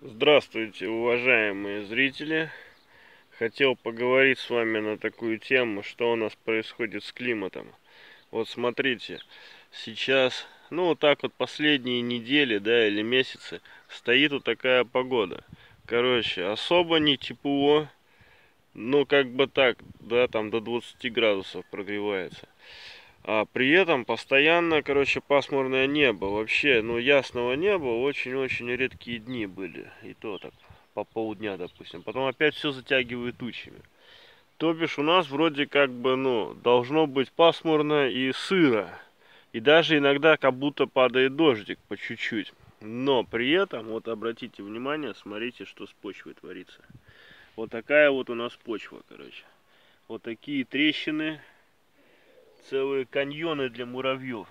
Здравствуйте, уважаемые зрители! Хотел поговорить с вами на такую тему, что у нас происходит с климатом. Вот смотрите, сейчас, вот так вот последние недели, да, или месяцы, стоит вот такая погода. Короче, особо не тепло, как бы так, да, там до 20 градусов прогревается. А при этом постоянно, пасмурное небо. Вообще, ясного неба очень-очень редкие дни были. И то так, по полдня, допустим. Потом опять все затягивает тучами. То бишь у нас вроде как бы, должно быть пасмурно и сыро. И даже иногда как будто падает дождик по чуть-чуть. Но при этом, вот обратите внимание, смотрите, что с почвой творится. Вот такая вот у нас почва, короче. Вот такие трещины. Целые каньоны для муравьев.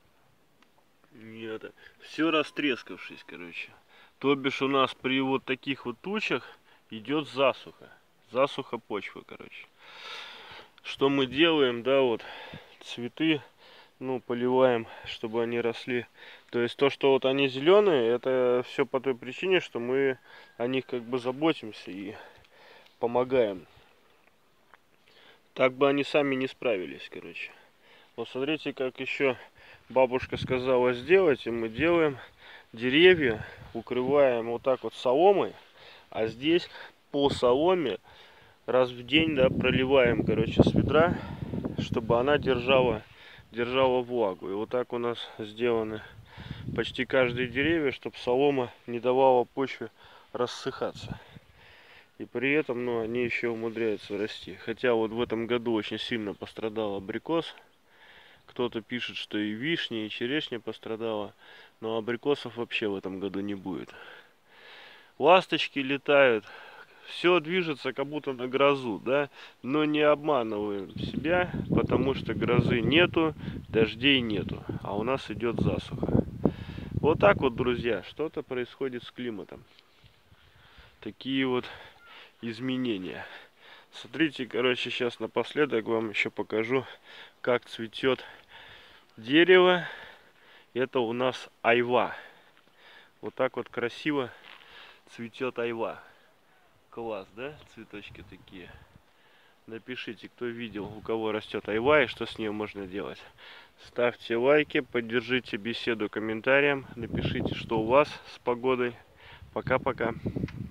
Это все растрескавшись, короче. То бишь у нас при вот таких вот тучах идет засуха. Засуха почвы, короче. Что мы делаем, да, вот цветы, поливаем, чтобы они росли. То есть то, что вот они зеленые, это все по той причине, что мы о них как бы заботимся и помогаем. Так бы они сами не справились, короче. Вот смотрите, как еще бабушка сказала сделать, и мы делаем. Деревья укрываем вот так вот соломой, а здесь по соломе раз в день, да, проливаем, с ведра, чтобы она держала влагу. И вот так у нас сделаны почти каждые деревья, чтобы солома не давала почве рассыхаться. И при этом, они еще умудряются расти. Хотя вот в этом году очень сильно пострадал абрикос. Кто-то пишет, что и вишня, и черешня пострадала. Но абрикосов вообще в этом году не будет. Ласточки летают. Все движется как будто на грозу, да? Но не обманываем себя, потому что грозы нету, дождей нету. А у нас идет засуха. Вот так вот, друзья, что-то происходит с климатом. Такие вот изменения. Смотрите, сейчас напоследок вам еще покажу, как цветет дерево. Это у нас айва. Вот так вот красиво цветет айва. Класс, да? Цветочки такие. Напишите, кто видел, у кого растет айва и что с ней можно делать. Ставьте лайки, поддержите беседу комментарием. Напишите, что у вас с погодой. Пока-пока.